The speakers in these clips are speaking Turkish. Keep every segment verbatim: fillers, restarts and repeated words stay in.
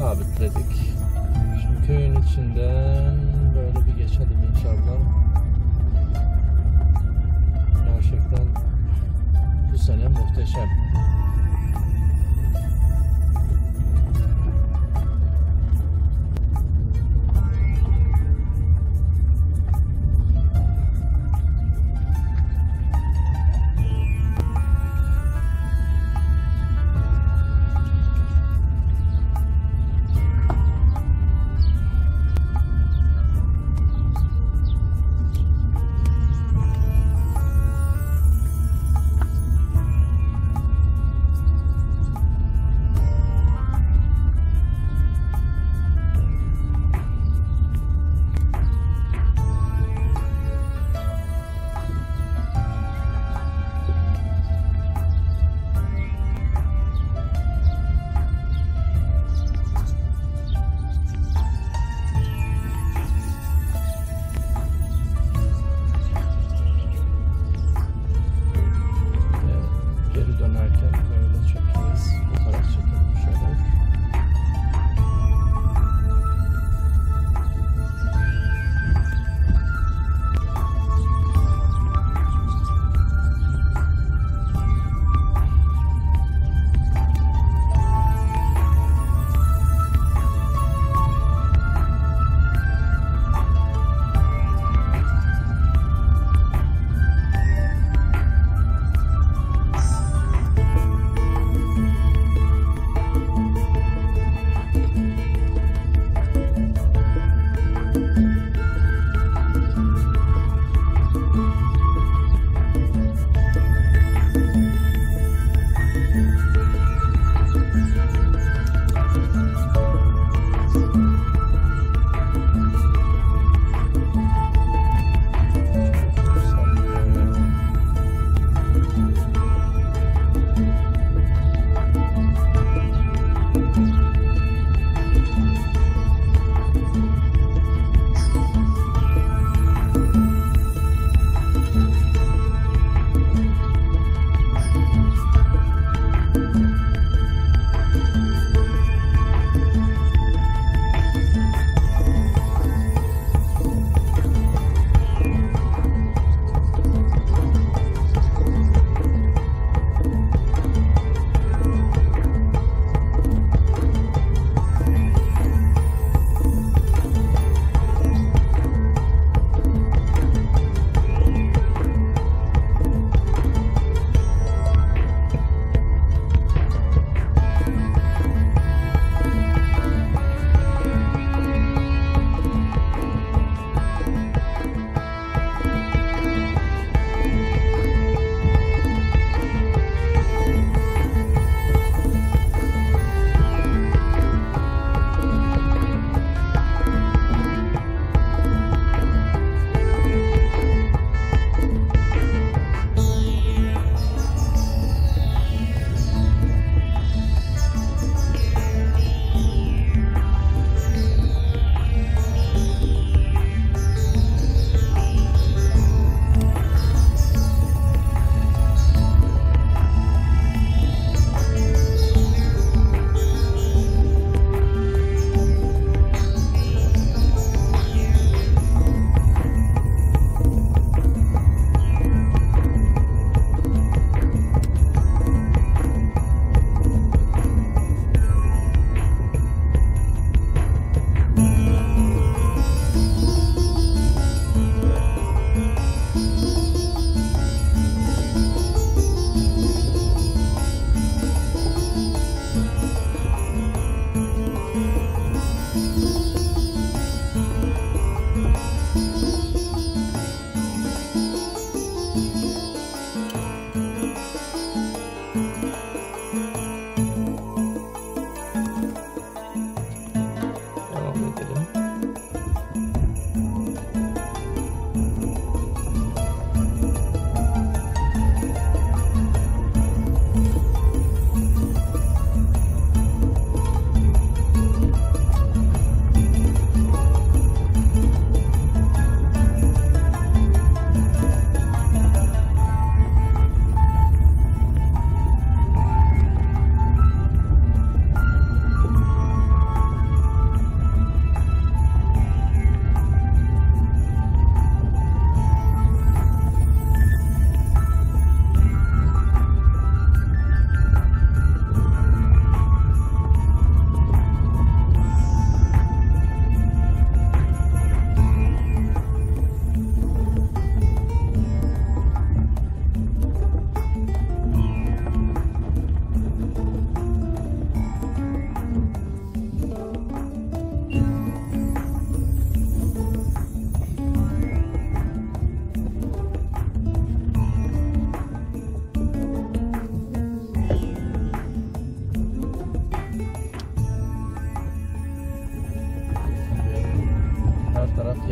sabitledik. Şimdi köyün içinden böyle bir geçelim inşallah. Gerçekten bu sene muhteşem.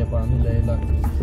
Yabani leylak.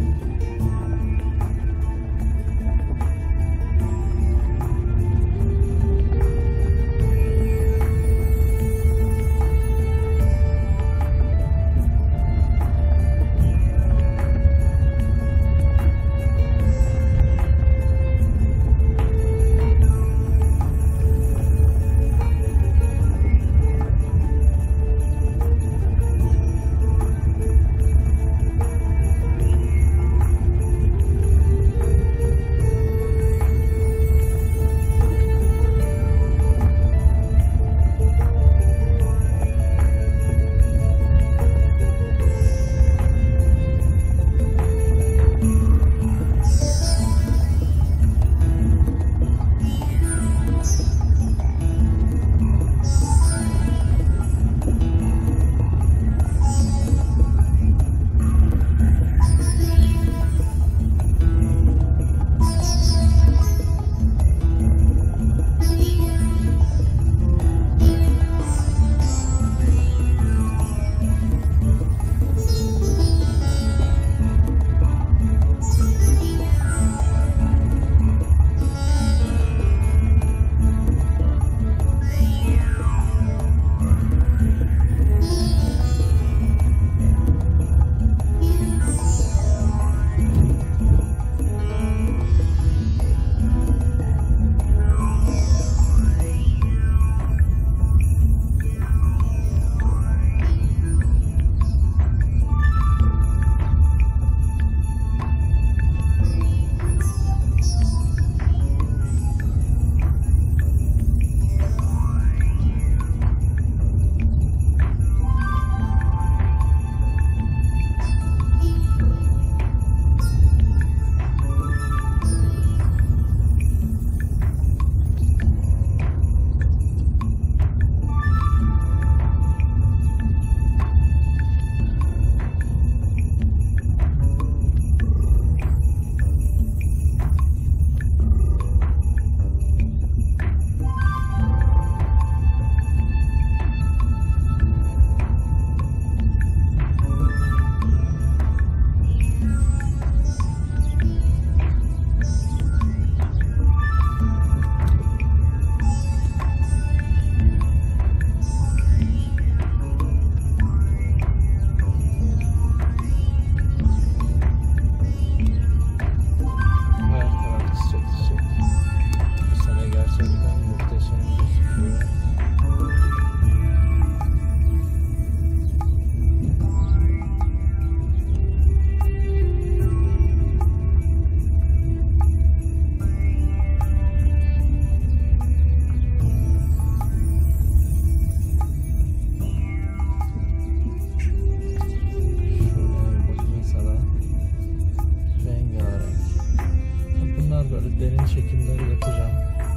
Derin çekimleri yapacağım.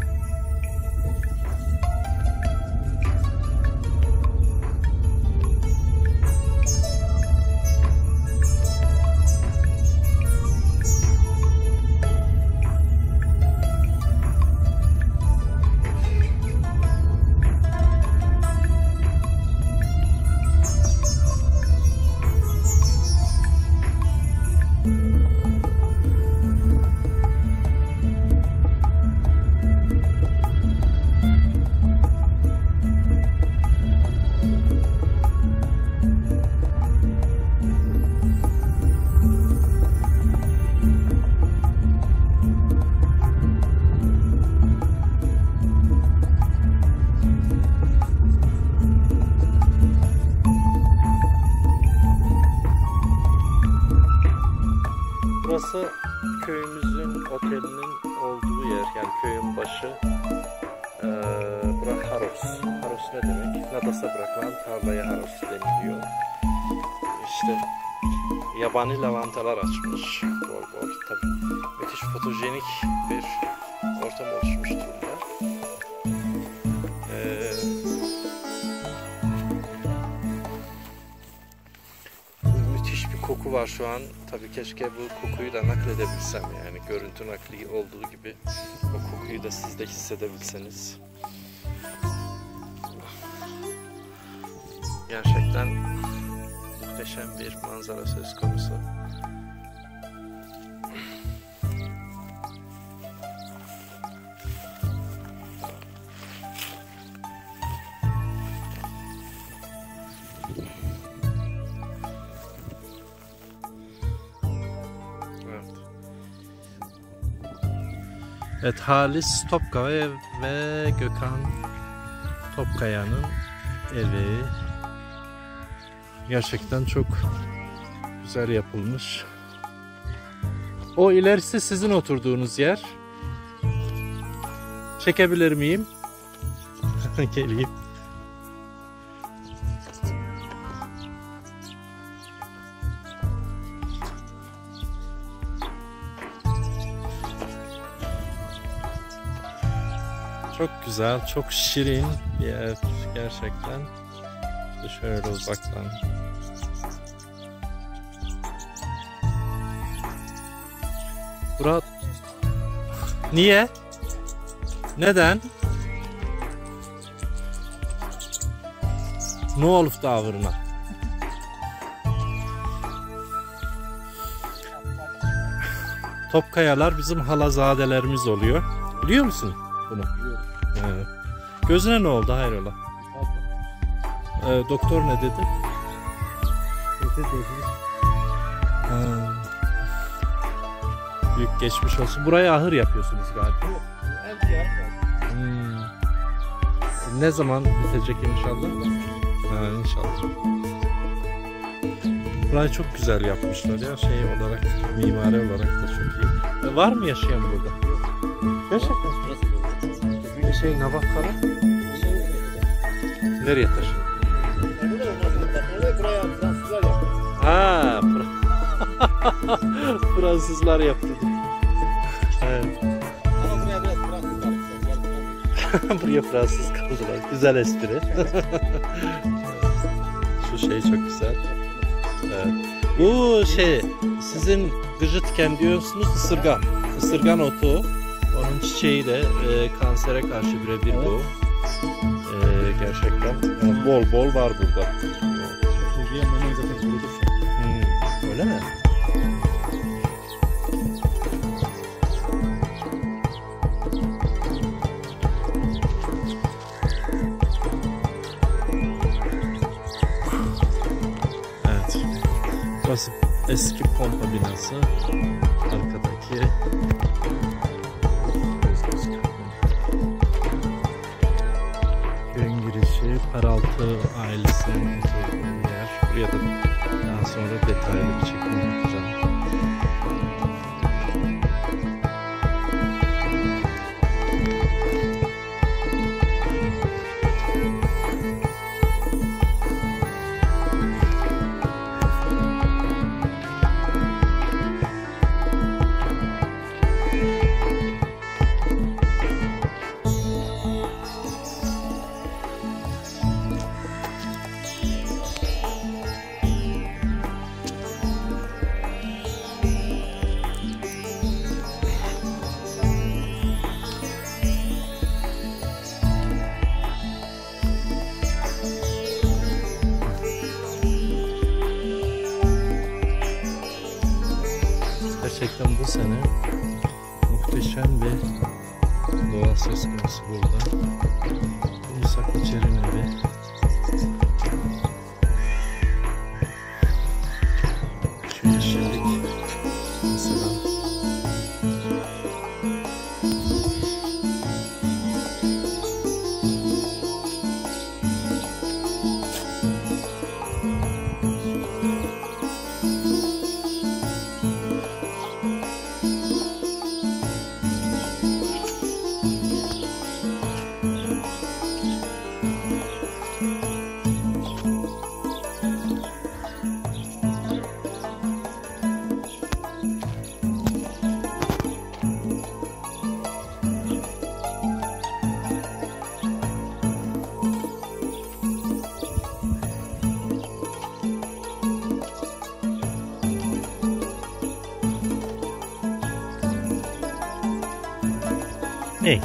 Burası köyümüzün otelinin olduğu yer, yani köyün başı. Ee, bura Haros. Haros ne demek? Nadas'a bırakılan tarlaya Haros deniliyor. İşte yabani lavantalar açmış bol bol. Tabii müthiş fotojenik bir ortam oluşmuş durumda. Ee, müthiş bir koku var şu an. Tabii keşke bu kokuyu da nakledebilsem, yani görüntü nakli olduğu gibi o kokuyu da siz de hissedebilseniz. Gerçekten muhteşem. muhteşem bir manzara söz konusu. Evet, Halis Topkaya ve Gökhan Topkaya'nın evi gerçekten çok güzel yapılmış. O ilerisi sizin oturduğunuz yer. Çekebilir miyim? Geleyim. Çok güzel, çok şirin bir yer gerçekten. İşte şöyle uzaktan. Murat, niye? Neden? Ne olup davırına? Topkayalar bizim halazadelerimiz oluyor. Biliyor musun bunu? Biliyorum. Evet. Gözüne ne oldu hayrola? Ee, doktor ne dedi? Ha. Büyük geçmiş olsun. Buraya ahır yapıyorsunuz galiba. Hmm. Ne zaman bitecek inşallah? Ha, inşallah. Burayı çok güzel yapmışlar ya, şey olarak, mimari olarak da çok iyi. E, var mı yaşayan burada? Gerçekten. Bir şey Navakkara. Nereye taşındı? Buraya Fransızlar yaptı. Ha, Fransızlar yaptı. Evet. Ama buraya biraz Fransızlar. Buraya Fransız kaldılar. Güzel espri. Şu şey çok güzel. Evet. Bu şey, sizin gıcıtken diyorsunuz ısırgan. Isırgan otu. Onun çiçeği de e, kansere karşı birebir bu. E, gerçekten yani bol bol var burada. Hmm, öyle mi? Evet. Burası eski pompa binası. Arkadaki köyün girişi, Paraltı ailesinin oturduğu yer. Buraya da daha sonra detaylı bir çekim yapacağım. Gerçekten bu sene muhteşem bir doğa söz konusu burada. Musak İçer'in evi. Şu yeşillik mesela. Ne?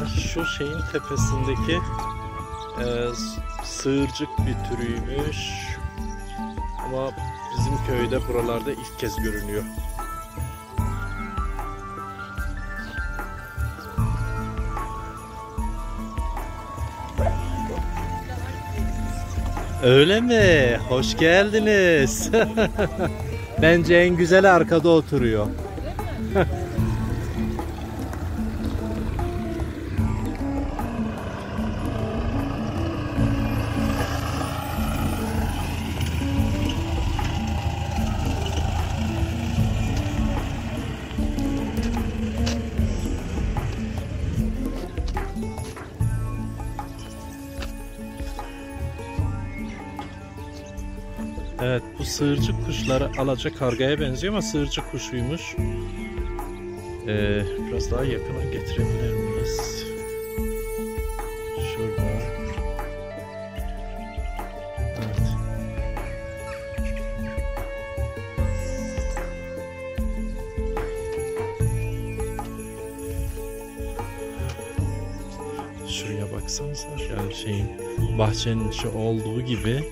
Şu şeyin tepesindeki e, sığırcık bir türüymüş. Ama bizim köyde buralarda ilk kez görünüyor. Öyle mi? Hoş geldiniz. Bence en güzeli arkada oturuyor. Evet, bu sığırcık kuşları alacakargaya benziyor ama sığırcık kuşuymuş. Ee, biraz daha yakına getirebilir miyiz? Şurada. Evet. Şuraya baksanıza, yani şeyin bahçenin içi olduğu gibi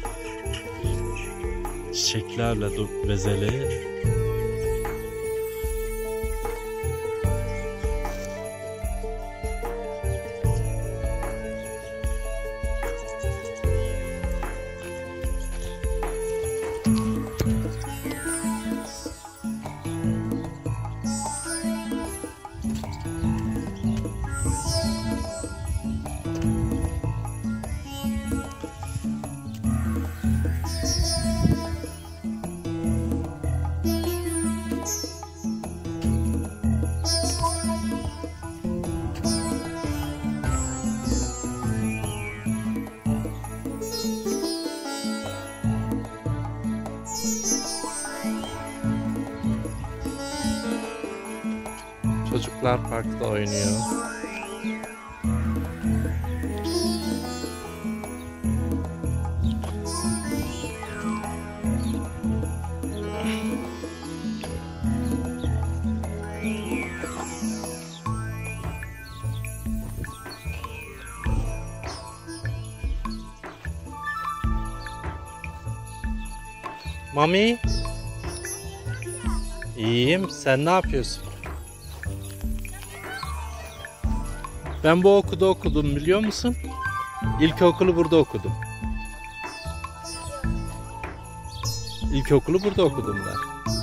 çiçeklerle bezeli. Çocuklar parkta oynuyor. Mami? İyiyim. Sen ne yapıyorsun? Ben bu okulda okudum, biliyor musun? İlkokulu burada okudum. İlkokulu burada okudum ben.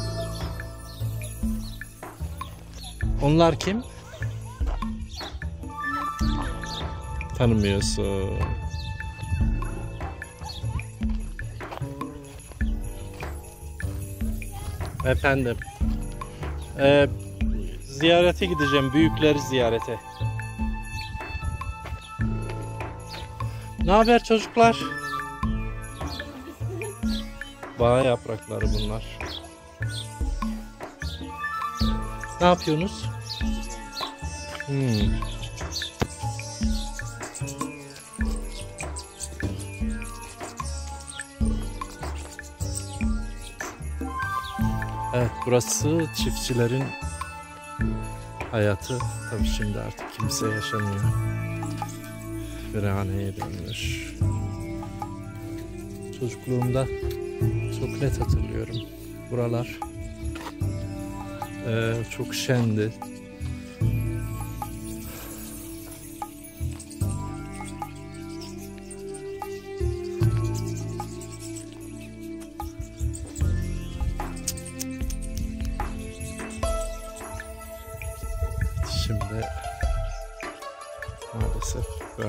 Onlar kim? Tanımıyorsun. Efendim. Ee, ziyarete gideceğim. Büyükleri ziyarete. Ne haber çocuklar? Bağ yaprakları bunlar. Ne yapıyorsunuz? Hmm. Evet, burası çiftçilerin hayatı. Tabii şimdi artık kimse yaşamıyor. Birhaneye dönmüş. Çocukluğumda çok net hatırlıyorum. Buralar ee, çok şendi. Şimdi maalesef böyle.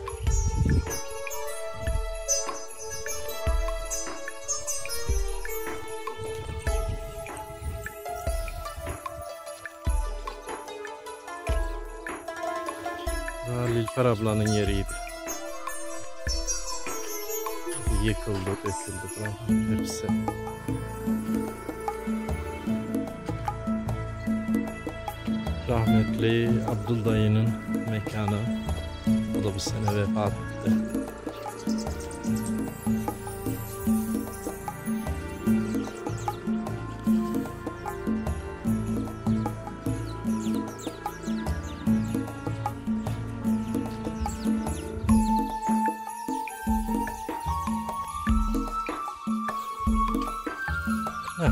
Nilüfer ablanın yeriydi. Yıkıldı, döküldü falan hepsi. Rahmetli Abdul dayının mekanı. O da bu sene vefat etti.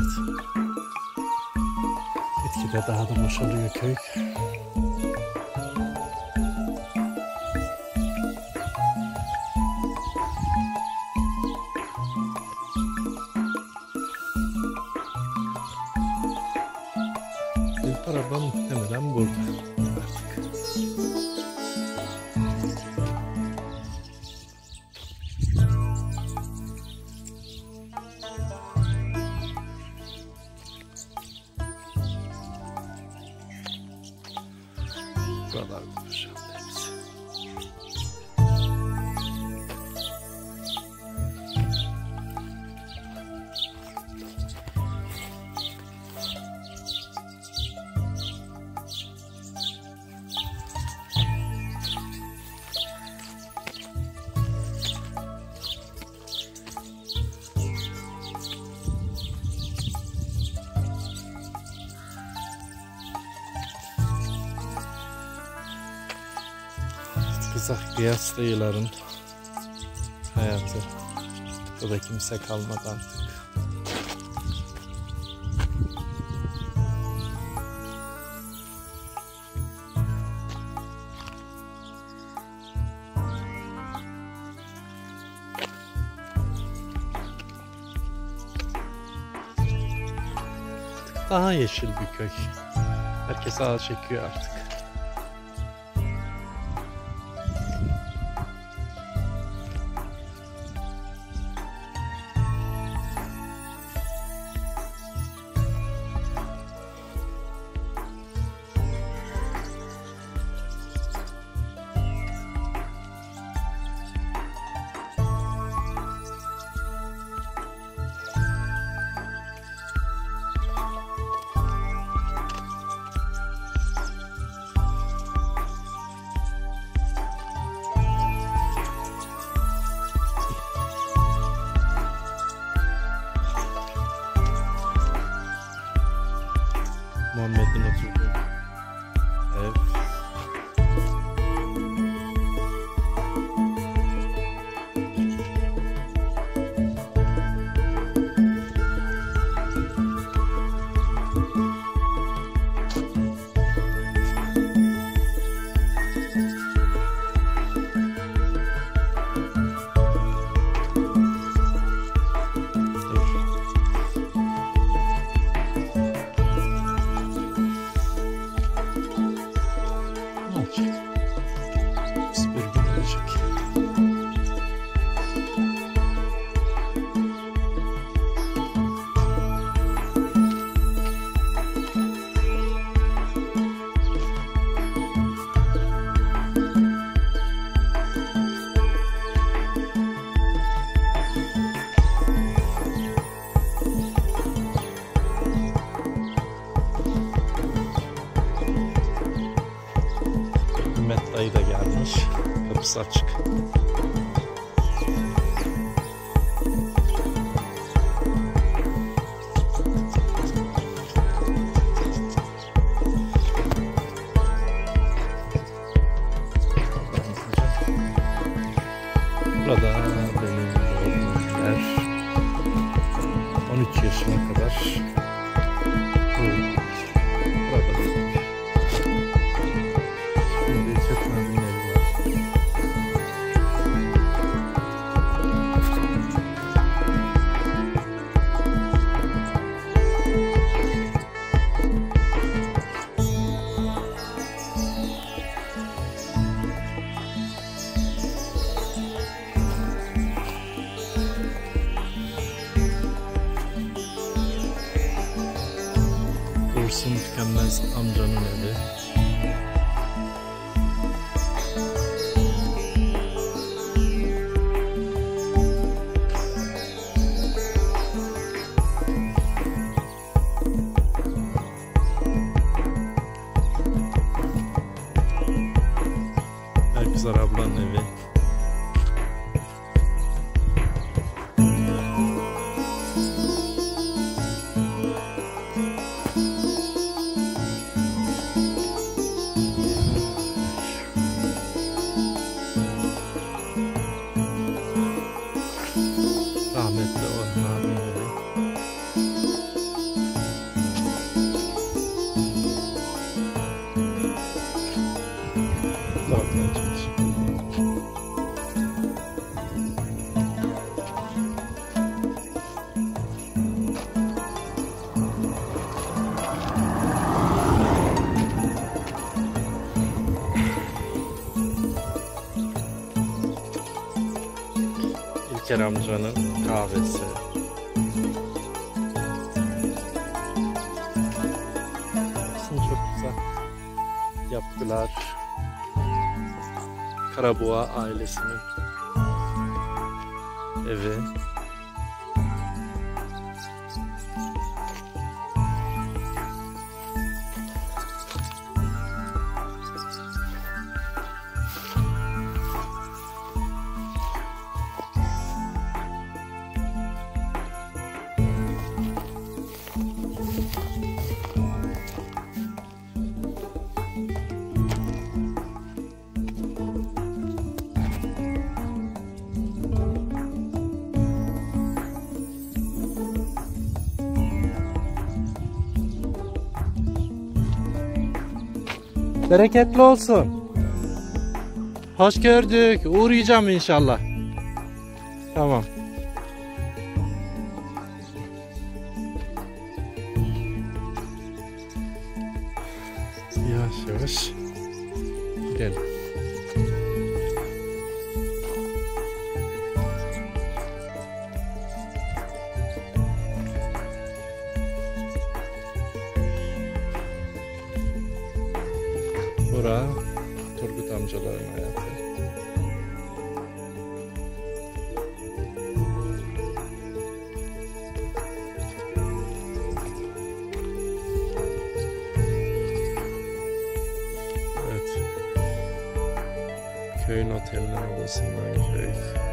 Evet. Gitgide daha da boşalıyor köy. Büyük araba muhtemelen burada artık. Buralar boşaldı hepsi. Kızak kıyaslayıların hayatı. Burada kimse kalmadı artık. Daha yeşil bir köy. Herkes ağa çekiyor artık. Muhammed'in oturduğu ev. Mehmet dayı da gelmiş. Kapısı açık. Burada benim doğduğum yer. on üç yaşına kadar burada büyüdüm. Şimdi Çetin abinin evi var. Dursun Tükenmez amcanın evi. Berküzar ablanın evi. Rahmetli Orhan abinin evi. Asker amcanın kahvesi. Aslında çok güzel yaptılar. Karaboğa ailesinin evi. Bereketli olsun. Hoş gördük. Uğrayacağım inşallah. Tamam. Yavaş yavaş gidelim. Bura Turgut amcaların hayatı. Evet. Köyün otelinin odasından köy.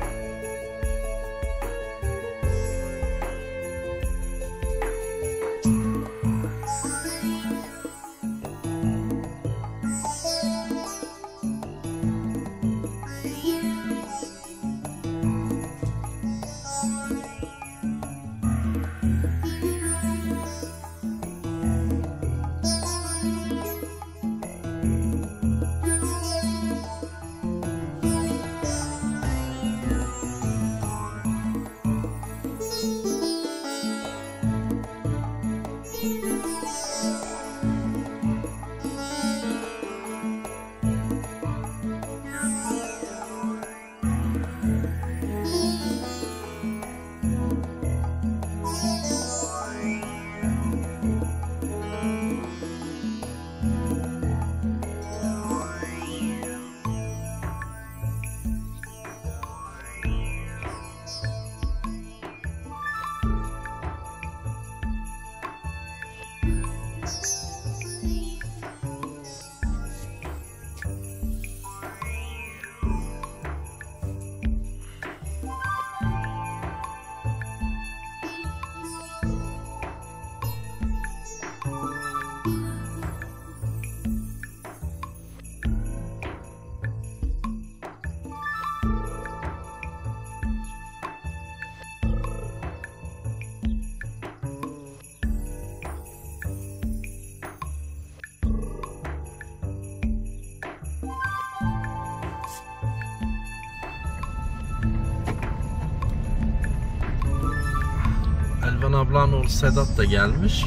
Elvan ablanın oğlu Sedat da gelmiş.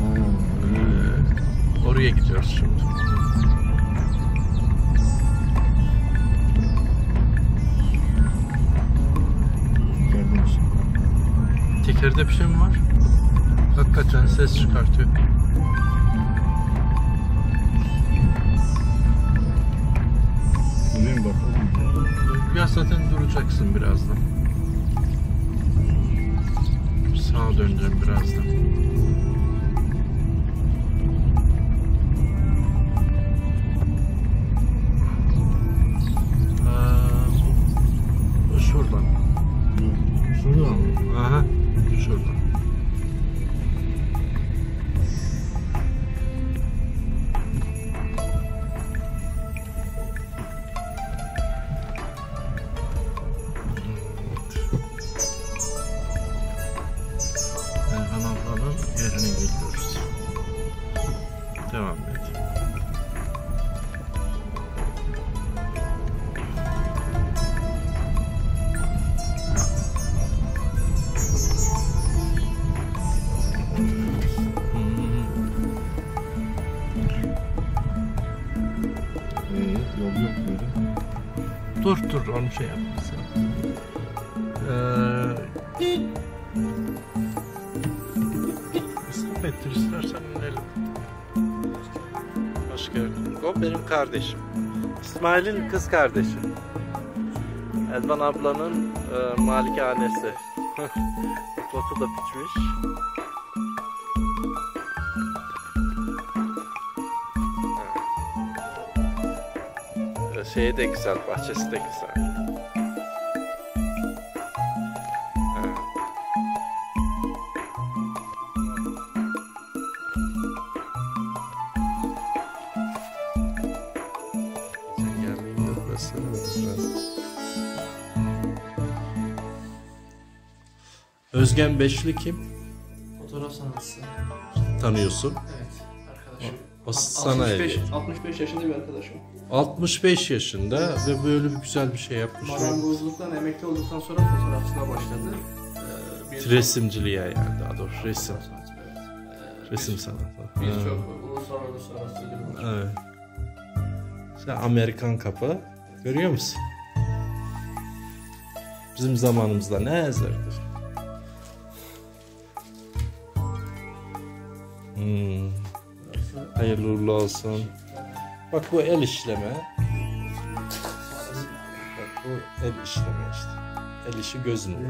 Ee, oraya gidiyoruz şimdi. Tekerde bir şey mi var? Hakikaten ses çıkartıyor. Buraya bakalım. Ya zaten duracaksın birazdan. Sağa döneceğim birazdan. Ee, şuradan. Şuradan mı? Aha, şuradan. Elvan ablanın yerine gidiyoruz. Devam et. Ee, yol yok böyle. Dur dur onu şey yapmasın. Ee, Ee, Sohbettir istersen inelim. Hoş geldin. O benim kardeşim. İsmail'in kız kardeşi. Elvan ablanın e, malikanesi. Otu da biçmiş. Evet. Şeyi de güzel, bahçesi de güzel. Evet. Sen geldiğinde burası. Özgen Beşli kim? Fotoğraf sanatçısı. Tanıyorsun. Evet, arkadaşım. O, o sana altmış beş, hediye. altmış beş yaşında bir arkadaşım. altmış beş yaşında ve böyle bir güzel bir şey yapmış. Marangozluktan emekli olduktan sonra fotoğrafçılığa başladı. Ee, bir Resimciliğe yani daha doğrusu resim. fotoğraf sanatçı, evet. Ee, Resim bir- sanatı. Birçok Ha, uluslararası ödülü var. evet. Sen Amerikan kapı görüyor musun? Bizim zamanımızda ne ezerdir? Hmm. Hayırlı uğurlu olsun. Bak bu el işleme. Bak bu el işleme işte. El işi göz nuru.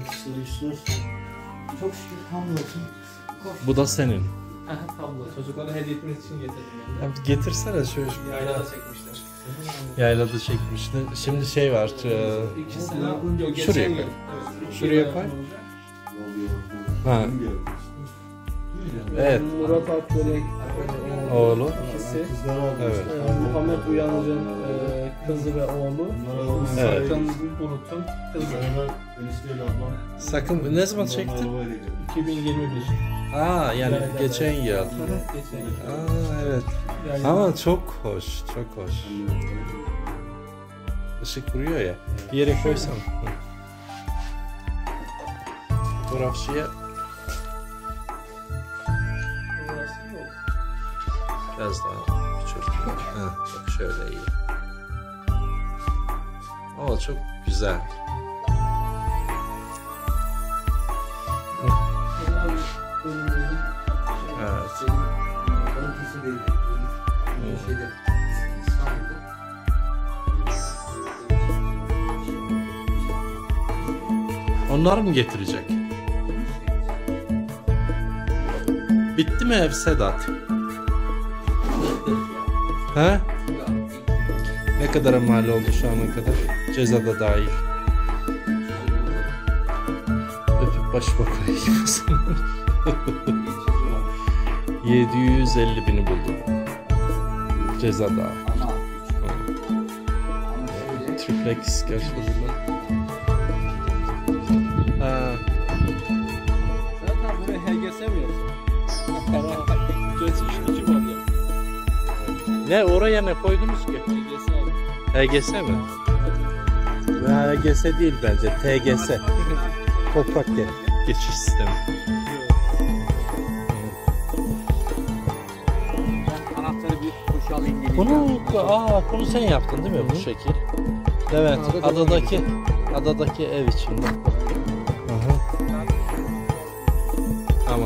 Çok şükür hamdolsun. Bu da senin. Aha, tablo. Çocuklara hediye etmek için getirdim ben de. Ya getirsene şöyle. Yaylada çekmişler. Yaylada çekmişti. Şimdi şey var. e, İkisi de yok, geçen Şuraya yıl. koy. Evet, iki Şuraya yıl koy. olacak. Ha. Evet. Murat Akbörek Oğlu. ikisi. Evet. Ee, Muhammed Uyanıcı'nın e, kızı ve oğlu. Evet. Sakın Bulut'un kızı. Sakın ne zaman çektin? iki bin yirmi bir. Aa yani geçen yıl. Geçen yıl. Aa evet. Yani Ama çok hoş, çok hoş. Işık vuruyor ya. Bir yere koysam. Fotoğrafçıya orası yok. biraz daha küçük. Ha, bak şöyle iyi. Ama çok güzel. Önümüzün Evet. Onlar mı getirecek? Bitti mi ev Sedat? He? Ne kadar mal oldu şu ana kadar? Cezada dahil. Öpüp baş bakayım o zaman. yedi yüz elli bini buldum. Cezada. Triplex karşılığında. Ha. zaten buraya H G S mi yazıyor? Geçiş var ya. Ne oraya ne koydunuz ki? H G S abi. H G S mi? H G S değil bence. T G S. Toprak Ge- geçiş sistemi. Anahtarı bir kuş alayım geleyim. Bunu aa bunu sen yaptın değil mi bu şekil? Evet. Adadaki adadaki ev içinde. Aha. Tamam.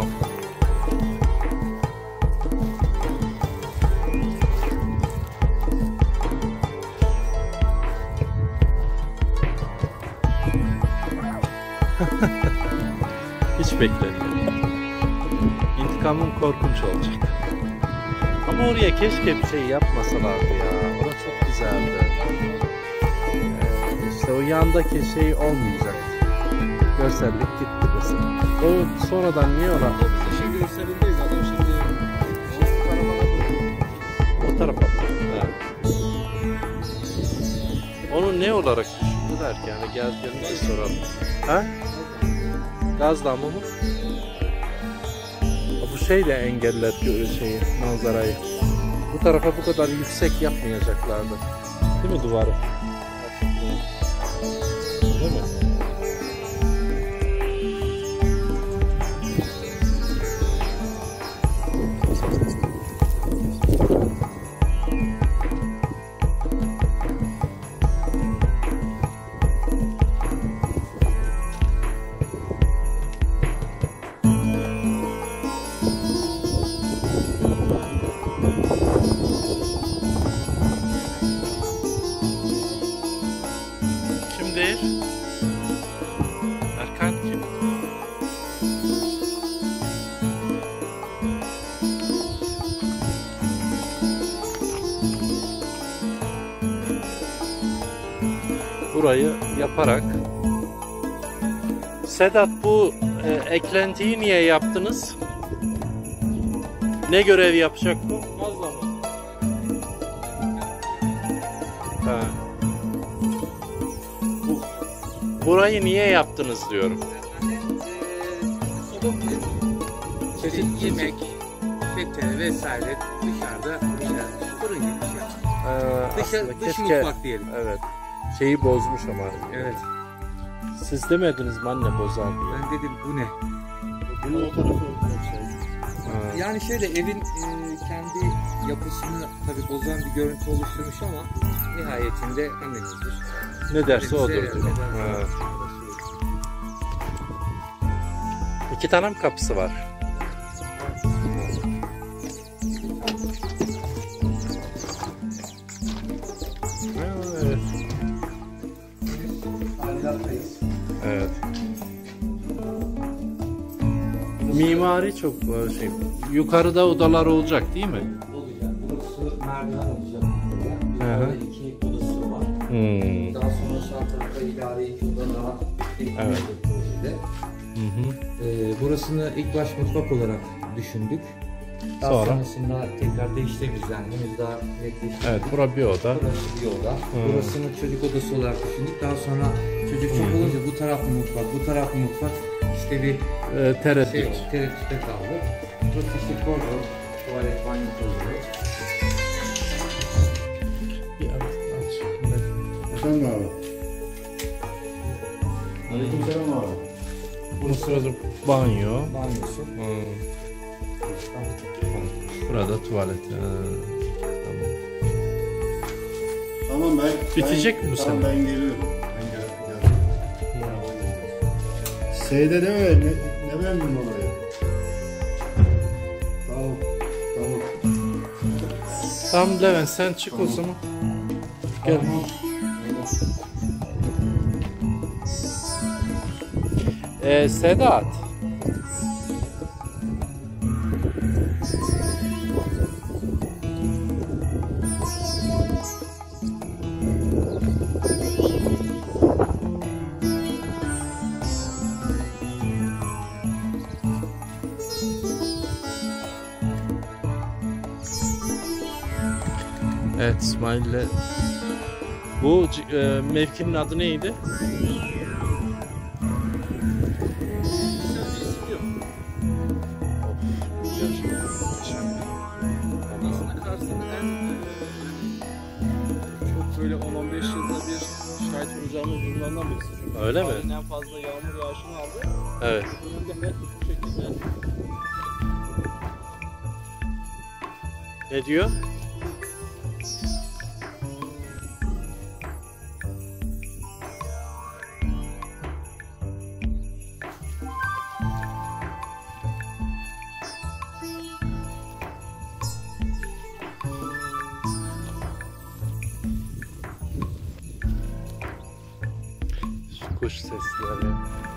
Hiç beklemiyorum. İntikamım korkunç olacak. Ama oraya keşke bir şey yapmasalardı ya. Orası çok güzeldi. Ee, işte o yandaki şey olmayacak. Görsellik gitti mesela. O sonradan niye ona Şimdi görselindeyiz adam şimdi. o tarafa bak. Evet. Onu ne olarak düşündüler ki? Yani gel gelince soralım. Ha? Gaz damı mı? Bu şey de engeller şeyi, manzarayı. Bu tarafa bu kadar yüksek yapmayacaklardı. Değil mi duvarı? Değil mi? burayı yaparak. Sedat, bu e, eklentiyi niye yaptınız? Ne görev yapacak bu? Gazlama. Ha. Bu, burayı niye yaptınız diyorum. Çeşit yemek, fete vesaire dışarıda işte fırın gibi bir şey. Ee, Dışarı, aslında dış keşke- mutfak diyelim. Evet. Şeyi bozmuş ama. Evet. Siz demediniz mi anne bozar diye? Ben dedim bu ne? Bunu o tarafa yapsaydık. Ha. Yani şöyle evin e, kendi yapısını tabii bozan bir görüntü oluşturmuş ama nihayetinde annemizdir. Ne derse Bize- odur dedi. bize- Ha. İki tane mi kapısı var? Evet. Tadilattayız. Evet. Mimari çok e, şey. Yukarıda odalar olacak değil mi? Olacak. Burası merdiven olacak. Hı hı. Yukarıda iki odası var. Hmm. Daha sonra sağ tarafta idare iki oda daha ekleyecek Evet. projede. Hı hı. Ee, burasını ilk baş mutfak olarak düşündük. Daha Sonra? sonrasında tekrar değiştiririz yani henüz daha netleştirdik. Evet, bura bir oda. Burası bir oda. Hmm. Burasını çocuk odası olarak düşündük. Daha sonra çocuk çok olunca bu taraf mı mutfak, bu taraf mı mutfak işte bir Ee, tereddüt. şey oldu, tereddütte kaldı. Burası işte koridor, tuvalet, banyo koridoru. Bir aç, aç. Efendim abi. Aleykümselam abi. Burası da banyo. Banyosu. Hmm. Burada tuvalet. Ha, tamam. Tamam ben. Bitecek ben, mi bu tamam, sene? ben geliyorum. Ben gel, gel. Seyde deme ne, ne beğendin orayı? Tamam. Tamam. Tamam Levent, sen çık o zaman. Gel. Ee, Sedat. Evet, İsmail'le bu c- e, mevkinin adı neydi? Aslında Kars'ın en çok böyle on on beş yılda bir şahit olacağımız durumlardan birisi. Çünkü Öyle mi? tarihin en fazla yağmur yağışını aldı. Evet. Önünde hep bu şekilde Ne diyor? Kuş sesleri.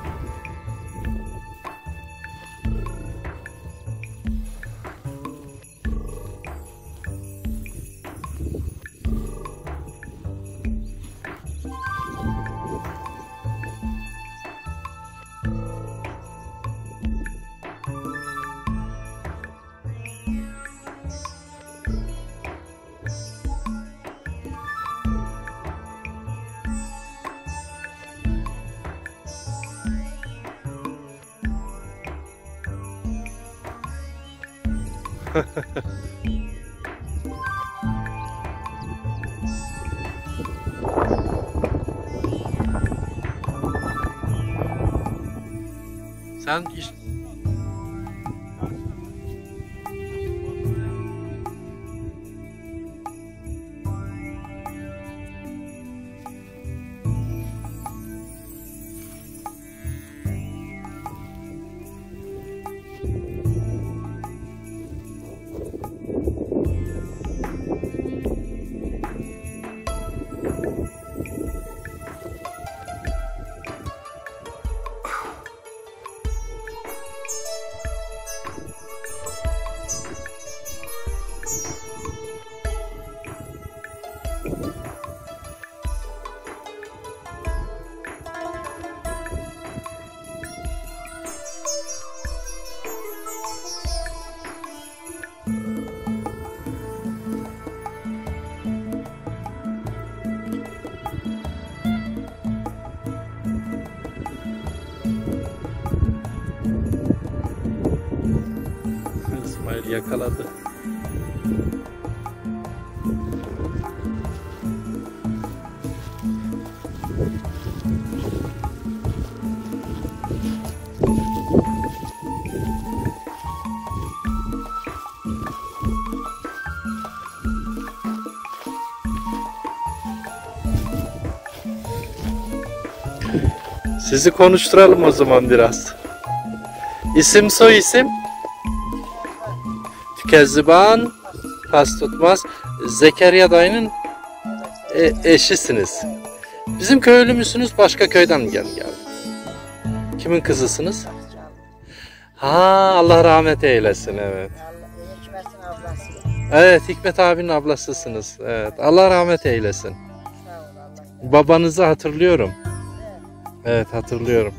Sen iş... yakaladı. Sizi konuşturalım o zaman biraz. İsim soy isim? Tükezziban, pas tutmaz. Zekeriya dayının e, eşisiniz. Bizim köylü müsünüz? Başka köyden mi geldi? geldi? Kimin kızısınız? Ha, Allah rahmet eylesin, evet. Hikmet'in ablası. Evet, Hikmet abinin ablasısınız. Evet, Allah rahmet eylesin. Sağ ol Allah. Babanızı hatırlıyorum. Evet, hatırlıyorum.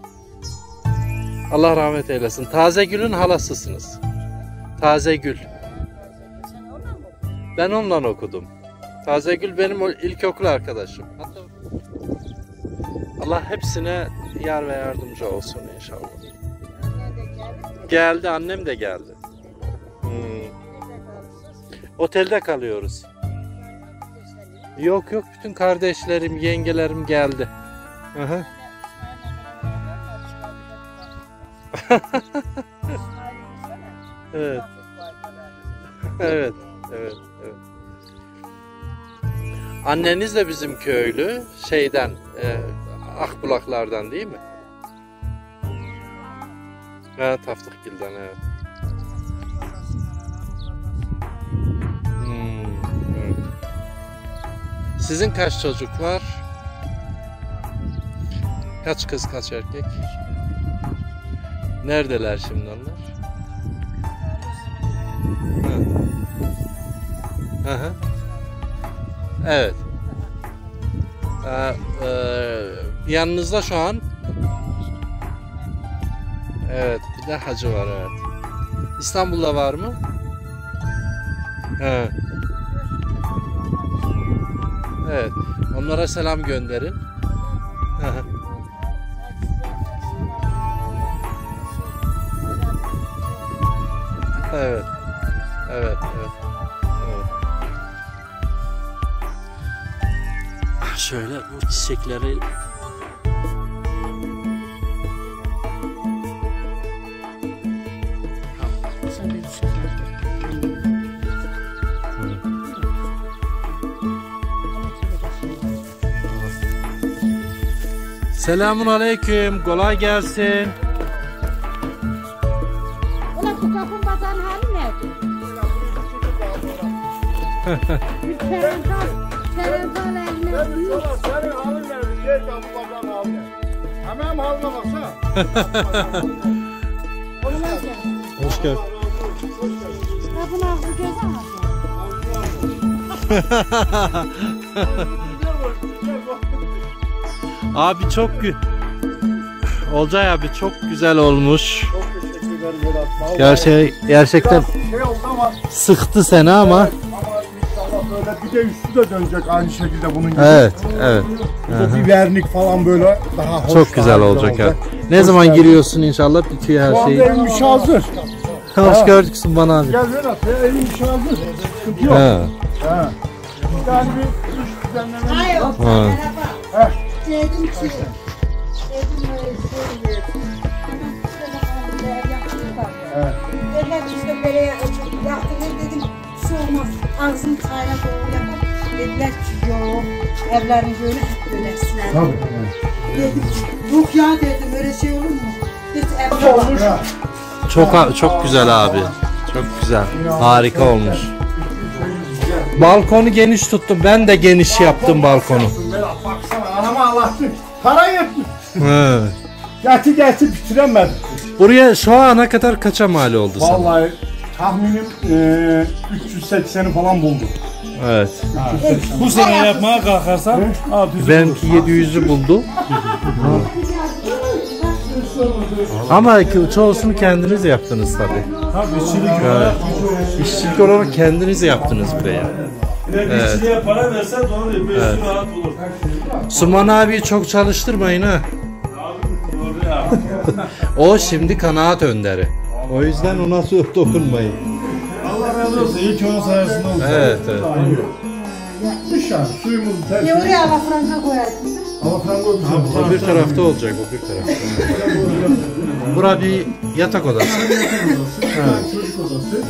Allah rahmet eylesin. Tazegül'ün halasısınız. Tazegül. Sen oradan mı okudun? Ben onunla okudum. Tazegül benim o ilkokul arkadaşım. Hatta Allah hepsine yar ve yardımcı olsun inşallah. Annen de geldi mi? Geldi, annem de geldi. Hmm. Nerede kalmışsınız? Otelde kalıyoruz. Yok yok, bütün kardeşlerim, yengelerim geldi. Hı hı. Evet. Evet, evet, evet. Anneniz de bizim köylü, şeyden, e, Akbulaklardan değil mi? Ha, Taftıkgil'den, evet. Hmm, evet. Sizin kaç çocuk var? Kaç kız, kaç erkek? Neredeler şimdi onlar? Hı hı. Evet. Ee, e, yanınızda şu an. Evet, bir de hacı var, evet. İstanbul'da var mı? He. Evet. Onlara selam gönderin. Hı hı. Evet. Evet, evet. Evet. Şöyle bu çiçekleri Sen bir çıkar. Selamun aleyküm. Kolay gelsin. Ulan bu kapın bazanın hali nerede? Bir terental, terental eline büyük. Senin halin ne? Yer kapı bakan haline. Hemen haline baksana. Hoş geldin. Kapın ağzı göz almasın. Abi çok gü Olcay abi çok güzel olmuş. Çok teşekkür ederim Vedat. Vallahi Gerçek, gerçekten biraz şey oldu ama sıktı seni ama. ama inşallah böyle bir de üstü de dönecek aynı şekilde bunun gibi. Evet, evet. Bir de bir vernik falan böyle daha hoş. Çok güzel daha olacak ya. Ne Hoş zaman geldin. giriyorsun inşallah bitiyor Şu her anda şey. evin işi hazır. Hoş gördük bana abi. Gel Vedat ya, evin işi hazır. Sıkıntı yok. Ha. Ha. Yani bir iş düzenlememiz Hayır. var. Ha. Merhaba. Dedim ki, dedim öyle şey. Hemen şöyle halinde ev yaptım da. Evet. Dediler ki işte böyle yaptım dedim bir şey olmaz. Ağzını çayla doğru yapar. Dediler ki yok. Evlerin böyle hep böyle siler. Tabii. Dedim ki yok ya dedim öyle şey olur mu? Hiç evde Olmuş. var. Çok çok güzel abi. Çok güzel. Harika olmuş. Balkonu geniş tuttum. Ben de geniş yaptım balkonu. Vedat baksana anama Allah'tım. Para yetmiş. He. Gerçi gerçi bitiremedim. Buraya şu ana kadar kaça mal oldu sana? Vallahi tahminim eee üç yüz sekseni falan buldu. Evet. Bu sene yapmaya kalkarsan altı yüz Benimki yedi yüzü buldu. Ama çoğusunu kendiniz yaptınız tabii. Tabii işçilik Evet. İşçilik olarak kendiniz yaptınız buraya. evet. işçiliğe para versen doğru bir evet. rahat olur. Suman abi çok çalıştırmayın ha. Abi doğru ya. O şimdi kanaat önderi. O yüzden ona dokunmayın. olsa ilk onun sayesinde olsa. Evet, evet. Dışarı suyumuzu Ne tersi. oraya alafranga koyarsın? Ama frango güzel. O bir tarafta olacak, o bir tarafta. Bura bir yatak odası. Evet. Çocuk odası.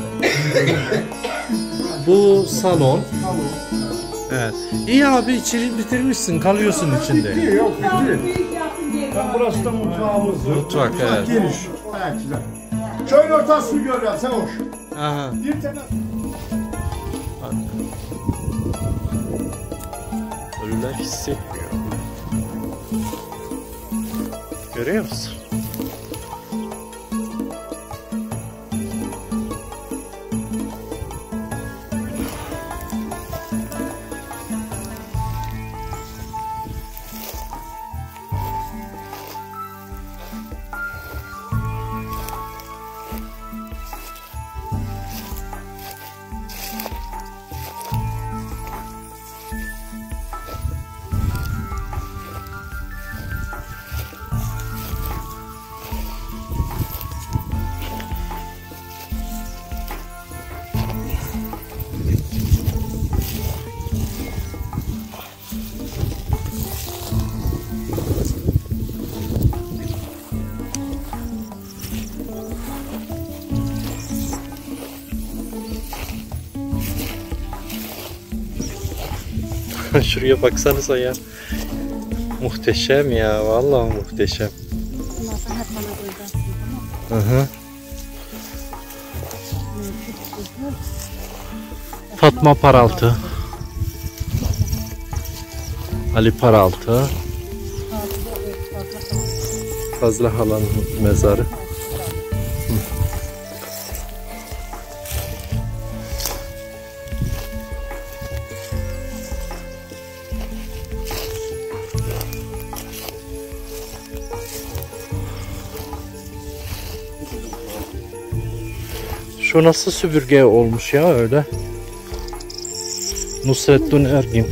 Bu salon. Evet. İyi abi, içeri bitirmişsin, kalıyorsun içinde. Bitti, yok bitti. Büyük yapın diye. Ben burası da mutfağımız. Mutfak, evet. Geniş. Gayet güzel. Köyün ortasını görüyorsun, hoş. Aha. Bir tane. Ölüler hissetmiyor. Görüyor musun? Şuraya baksanıza ya. Muhteşem ya. Vallahi muhteşem. Hı hı. Fatma Paraltı. Ali Paraltı. Fazla Hala'nın mezarı. Şu nasıl süpürge olmuş ya öyle? Nusrettin Ergin.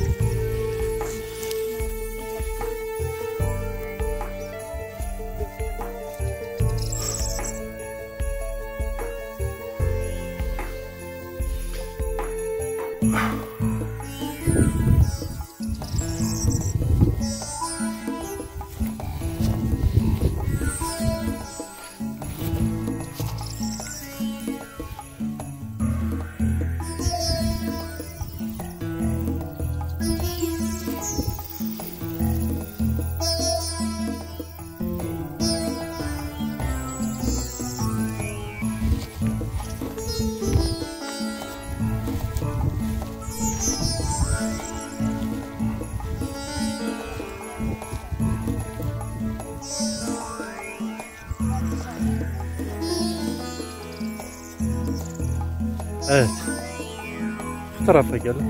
Evet. Bu tarafa gelin.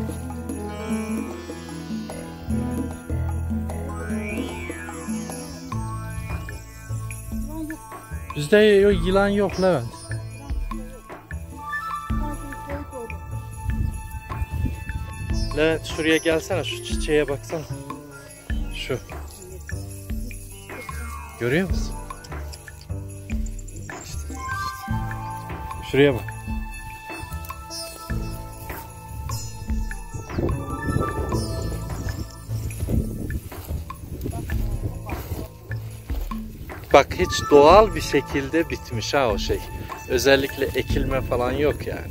Bizde yok, yılan yok Levent. Levent şuraya gelsene, şu çiçeğe baksana. Şu. Görüyor musun? İşte. Şuraya bak. Bak hiç doğal bir şekilde bitmiş ha o şey. Özellikle ekilme falan yok yani.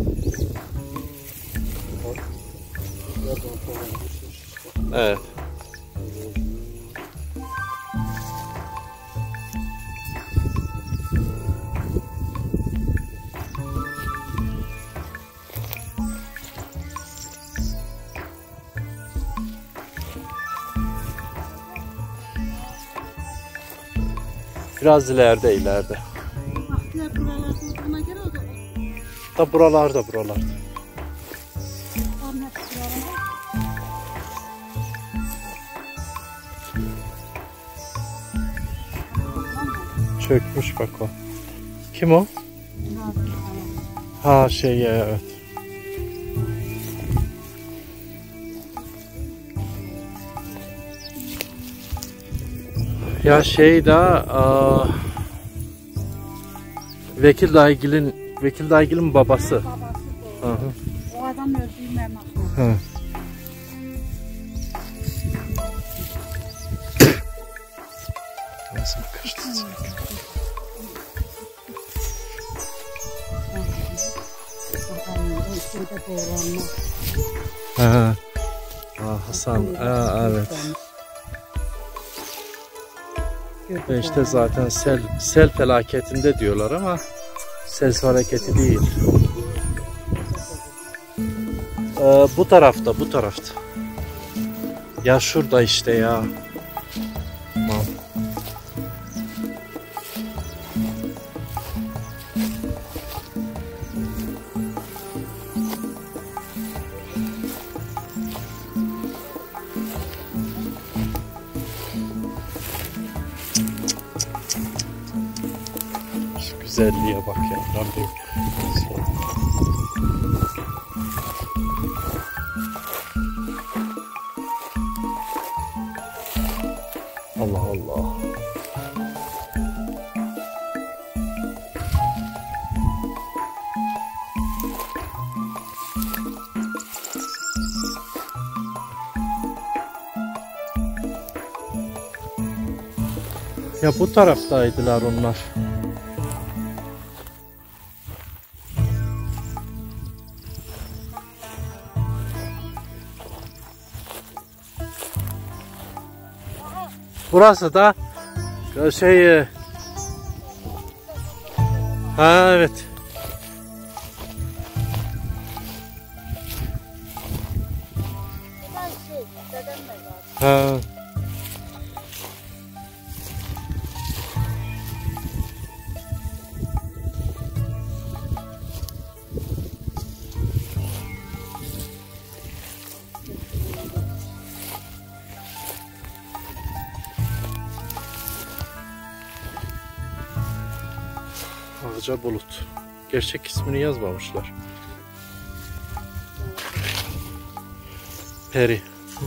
Evet. Biraz ileride ileride. Diğer buralarda olduğuna göre o da Da buralarda buralarda. Ahmet buralarda. Çökmüş bak o. Kim o? Ha şey evet. Ya şey daha aa, Vekil Daygil'in Vekil Daygil'in babası. Babası. Aha. O adam öldüğü Mehmet. Hı. Nasıl kaçtı? Ha. Aa, Hasan. Aa, evet. Ve işte zaten sel sel felaketinde diyorlar ama sel felaketi değil. Ee, bu tarafta, bu tarafta. Ya şurada işte ya. Tamam. Şu güzelliğe bak ya Rabbim. Allah Allah. Ya bu taraftaydılar onlar. Burası da şey, ha evet. Ha. Ağaca bulut. Gerçek ismini yazmamışlar. Peri.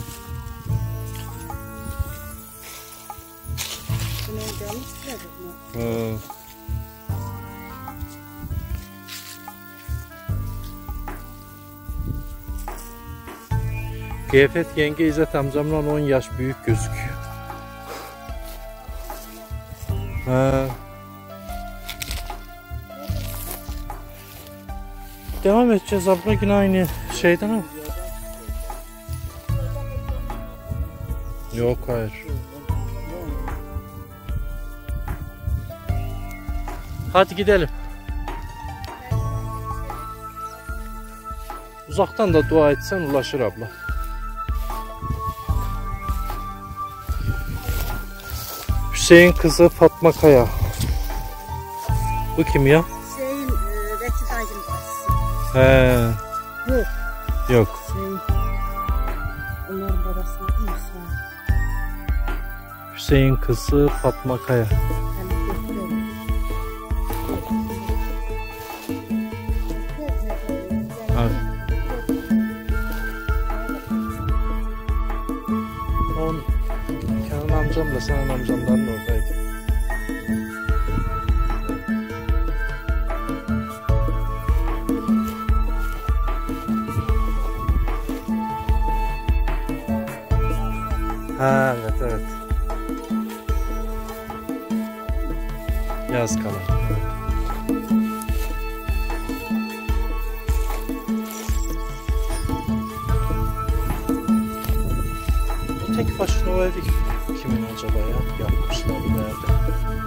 Hmm. Kıyafet yenge İzzet amcamla on yaş büyük gözüküyor. Ha. Devam edeceğiz abla yine aynı şeyden ama. Yok hayır. Hadi gidelim. Uzaktan da dua etsen ulaşır abla. Hüseyin kızı Fatma Kaya. Bu kim ya? Hüseyin e, Reçit Aydın babası. He. Yok. Yok. Hüseyin. Onların babasının değil mi? Hüseyin kızı Fatma Kaya. Evet. On Kenan amcamla Senan amcamların oradaydı. Ha evet evet. Yaz kalan. Bu tek başına o evi kimin acaba ya? Yapmışlar bir yerde.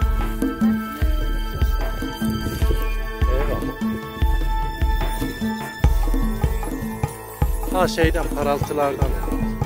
Eyvallah. Ha şeyden, paraltılardan.